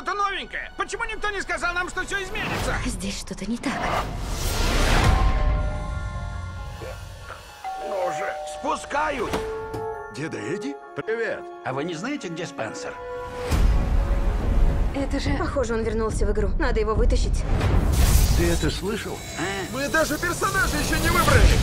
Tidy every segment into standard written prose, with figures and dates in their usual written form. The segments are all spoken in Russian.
что-то новенькое. Почему никто не сказал нам, что все изменится? Здесь что-то не так. Ну же, спускаюсь. Деда Эдди? Привет. А вы не знаете, где Спенсер? Это же... Похоже, он вернулся в игру. Надо его вытащить. Ты это слышал? Мы даже персонажа еще не выбрали.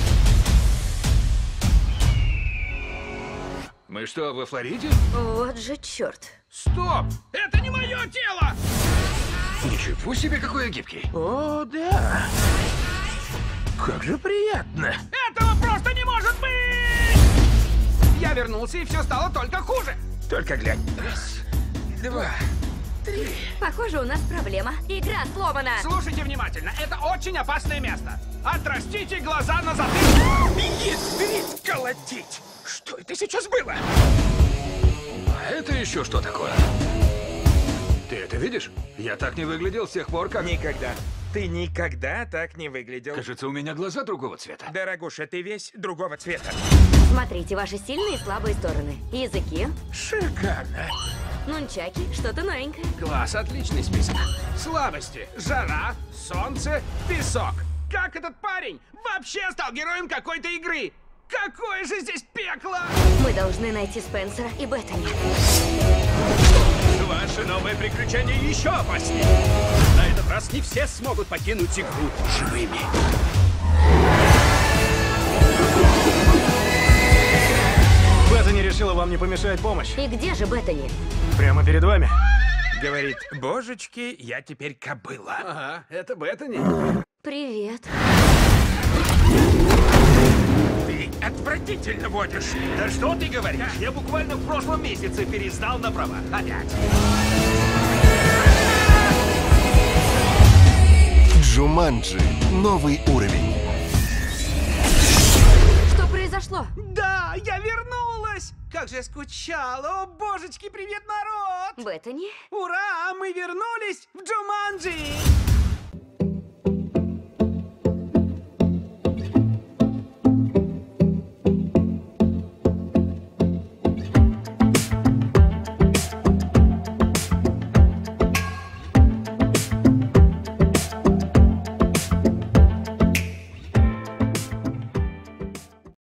Мы что, во Флориде? Вот же черт. Стоп! Это не мое тело! Ничего себе, какой я гибкий. О, да. Как же приятно. Этого просто не может быть! Я вернулся, и все стало только хуже. Только глянь. Раз, два, три. Похоже, у нас проблема. Игра сломана. Слушайте внимательно, это очень опасное место. Отрастите глаза на затылок. Ядрить колотить! Что это сейчас было? А это еще что такое? Ты это видишь? Я так не выглядел с тех пор, как... Никогда. Ты никогда так не выглядел. Кажется, у меня глаза другого цвета. Дорогуша, ты весь другого цвета. Смотрите, ваши сильные и слабые стороны. Языки, Шикарно. нунчаки, что-то новенькое. Класс, отличный список. Слабости. Жара, солнце, песок. Как этот парень вообще стал героем какой-то игры? Какое же здесь пекло! Мы должны найти Спенсера и Беттани. Ваше новое приключение еще опаснее. На этот раз не все смогут покинуть игру живыми. Беттани решила вам не помешает помощь. И где же Беттани? Прямо перед вами. Говорит, божечки, я теперь кобыла. Ага, это Беттани. Привет. Ты отвратительно водишь. Да что ты говоришь? Я буквально в прошлом месяце пересдал на права. Опять. Джуманджи. Новый уровень. Что произошло? Да, я вернулась! Как же я скучала! О, божечки, привет, народ! Беттани? Ура! Мы вернулись в Джуманджи!